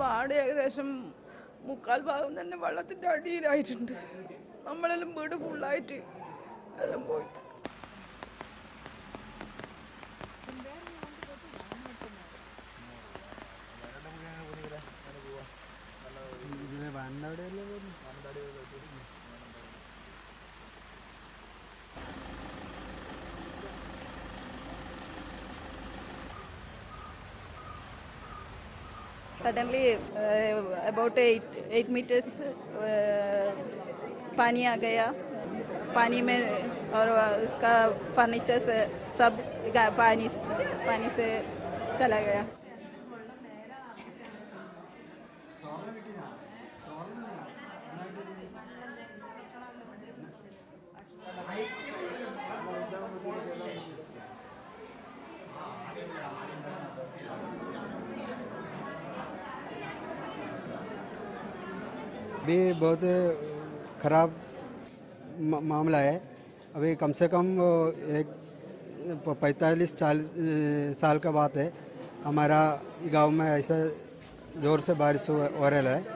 Ward ഏകദേശം 3/4 ഭാഗം തന്നെ വെള്ളത്തിൻ്റെ അടിയിലായിട്ടുണ്ട്. നമ്മളെല്ലാം വീട് ഫുള്ളായിട്ട് എല്ലാം പോയി. Suddenly, about 8 meters पानी आ गया. पानी में और उसका फर्नीचर सब पानी से चला गया. अभी बहुत ख़राब मामला है. अभी कम से कम 45-40 साल का बात है. हमारा गांव में ऐसा ज़ोर से बारिश हो रहा है.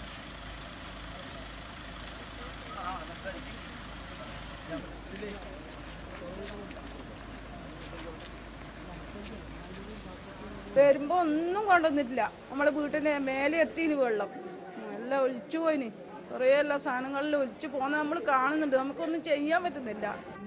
വരുമ്പോൾ ഒന്നും കൊണ്ടുവന്നിട്ടില്ല. നമ്മളെ വീട്ടിൻ്റെ മേലെ എത്തിന് വെള്ളം എല്ലാം ഒലിച്ചു പോയിന്. കുറേ എല്ലാ സാധനങ്ങളിൽ ഒലിച്ചു പോകുന്നത് നമ്മൾ കാണുന്നുണ്ട്. നമുക്കൊന്നും ചെയ്യാൻ പറ്റുന്നില്ല.